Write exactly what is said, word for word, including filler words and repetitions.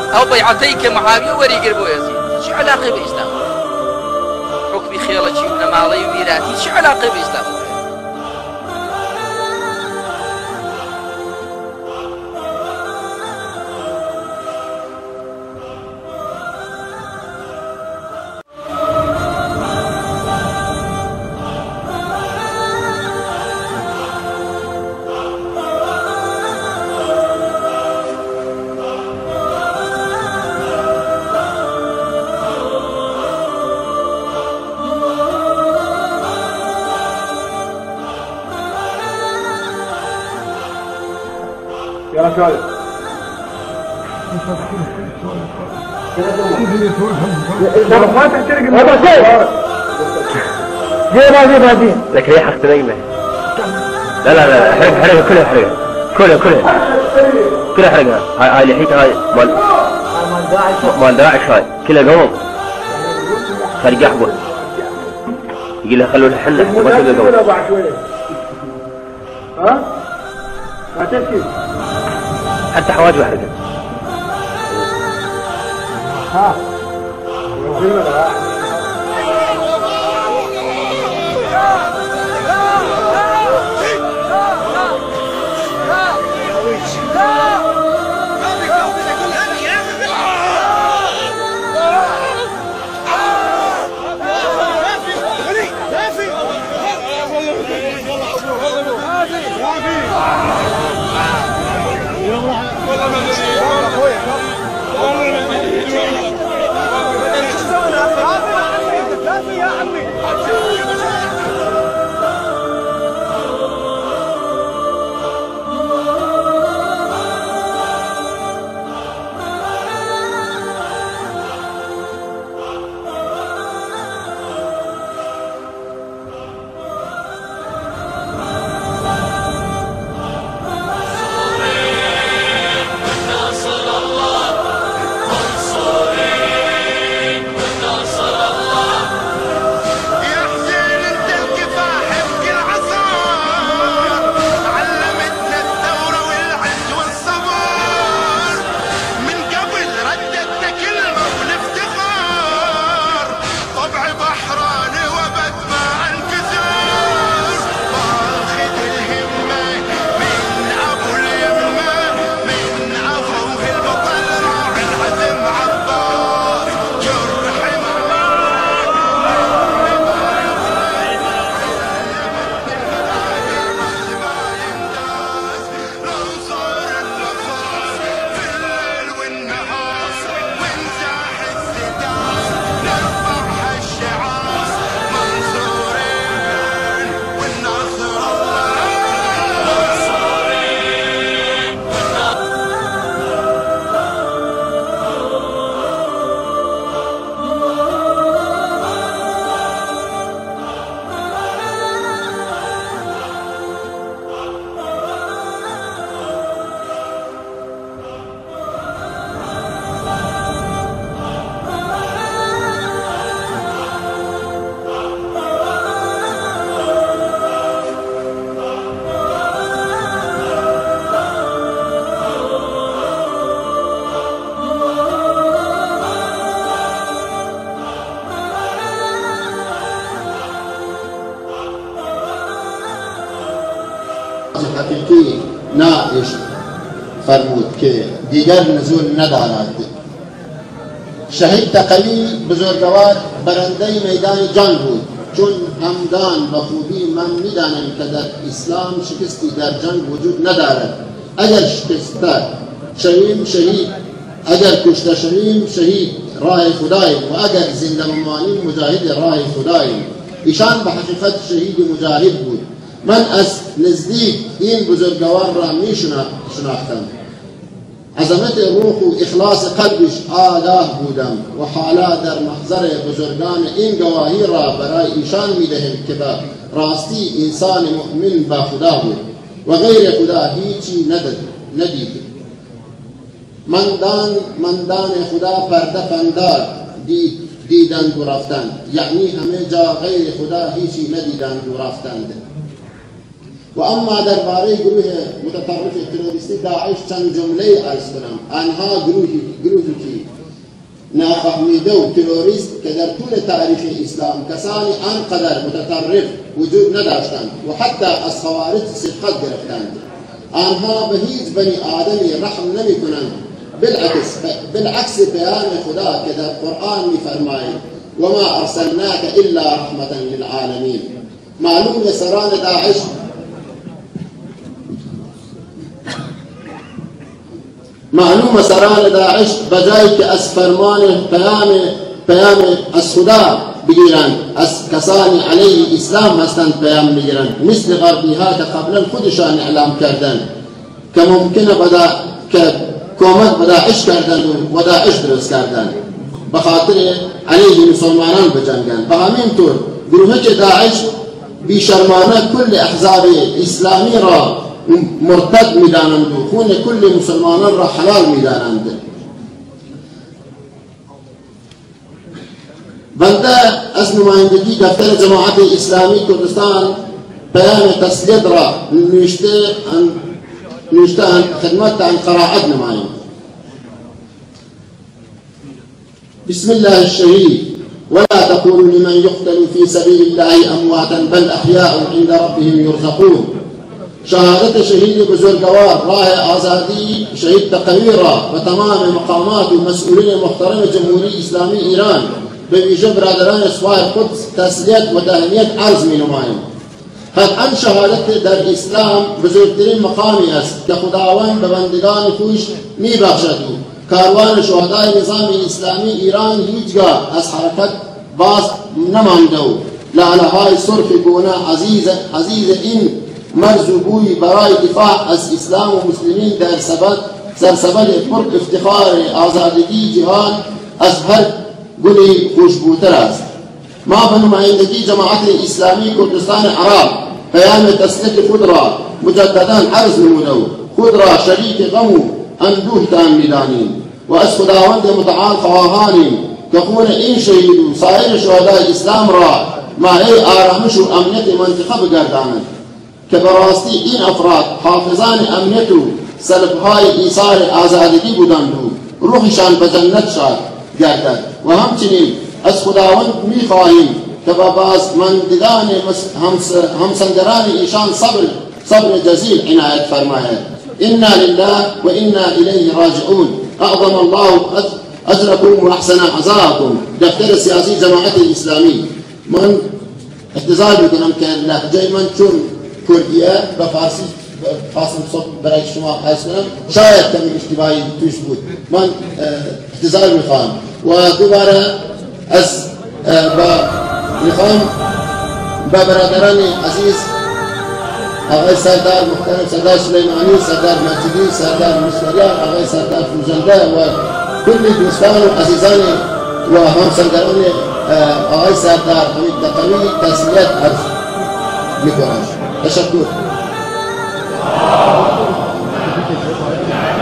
أو بيعتيك معاوية وريقر بو يزيد شو علاقة بإسلام حكمي خيالتي ونمالي وميراتي شو علاقة بإسلام يلا شوية ما تحترق زي ما زي ما زي لك ريحة اختنيمة لا لا لا حرق حرق كلها حرق كلها كلها كلها حرقها هاي هاي لحيتها هاي مال مال داعش هاي كلها قوم خارج يحبط يقول لها خلوا الحنة ما تبقى قوم ها؟ ما تبكي حتى حواجبه حرقت ها حقیقی نائش فرمود که دیگر نزول ندارد. شهید تقوی بزرگوار برنده میدان جنگ بود، چون همدان و خوبی من میدانم که در اسلام شکستی در جنگ وجود ندارد. اگر شکسته شویم شهید، اگر کشته شویم شهید راه خداییم و اگر زنده بمانیم مجاهد راه خداییم. ایشان به حقیقت شهید مجاهد بود. من از نزدیک این بزرگوار را می شناختم. عظمت روح و اخلاص قلبش آگاه بودم و حالا در محضر بزرگان این گواهی را برای ایشان می دهم که به راستی انسان مؤمن با خدا بود و غیر خدا هیچی ندید. مندان مندان خدا پرده پندار دید دیدند و رفتند، یعنی همه جا غیر خدا هیچی ندیدند و رفتند. و اما درباره گروه متطرف تروریستی داعش چند جمله عرض کنم. آنها گروهی گروهی نافهمیده و تروریست که در طول تاریخ اسلام کسانی آنقدر متطرف وجود نداشتند و حتی از خوارج سبقت گرفتند. آنها به هیچ بنی آدمی رحم نمی کنند، بالعکس بالعکس بیان خدا که در قرآن می فرماید و ما ارسلناک الا رحمة للعالمین. معلوم سران داعش معلوم سران داعش بجای که از فرمان پیام پیام از خدا بگیرند، از کسانی علیه اسلام هستند پیام میگیرند، مثل غربی ها که قبلا خودشان اعلام کردند که ممکنه بدا که کمک به داعش کردند و داعش درست کردند به خاطر علیه مسلمانان بجنگند. به همین طور گروه که داعش بیشرمانه کل احزاب اسلامی را مرتد میدانند و خون کل مسلمانان را حلال میدانند. بنده از نمایندگی دفتر جماعت اسلامی کردستان پیام تسلیت را نوشته نوشته خدمت عن قرائت نمایم. بسم الله الشهيد ولا تقولوا لمن يقتل في سبيل الله امواتا بل احياء عند ربهم يرزقون. شهادت شهید بزرگوار راه آزادی شهید تقوی را و تمام مقامات و مسئولین محترم جمهوری اسلامی ایران به ویژه برادران صفای قدس تسلیت و تهنیت عرض می نماییم. قطعا شهادت در اسلام بزرگترین مقامی است که خداوند به بندگان خویش می بخشد. کاروان شهدای نظام اسلامی ایران هیچگاه از حرکت باز نمانده و لاله‌های سرخ گونه عزیز عزیز این مرزوبوی برای دفاع از اسلام و مسلمین در سبد سرسبد پر افتخار آزادگی جهان از هر گلی خوشبوتر است. ما به نمایندگی جماعت اسلامی کردستان عراق پیام تسلیت خود را مجددا عرض نموده و خود را شریک غم و اندوه تان می‌دانیم و از خداوند متعال خواهانیم که خون این شهید و سایر شهدای اسلام را مایه آرامش و امنیت منطقه بگرداند که براستی این افراد حافظان امنیت و سلبهای ایثار آزادگی بودند و روحشان به جنت شاد گردد. و همچنین از خداوند می‌خواهیم که با بازماندگان همسنگران ایشان صبر صبر جزیل عنایت فرماید. انا لله و انا الیه راجعون. اعظم الله اجرکم و احسن عزاءکم. دفتر سیاسی جماعت اسلامی. من احتضار میکنم که لهجه من چون کردیه به فارسی خواستم صبح برای شما حیث کنم، شاید کمی اشتباهی توش بود. من احتضار میخواهم و دوباره از میخواهم به برادران عزیز آقای سردار محترم سردار سلیمانی، سردار مجیدی، سردار مصریان، آقای سردار فروزنده و کل دوستان و عزیزان و همسرگران آقای سردار حمید تقوی تسلیت عرض میکنم. تشکر.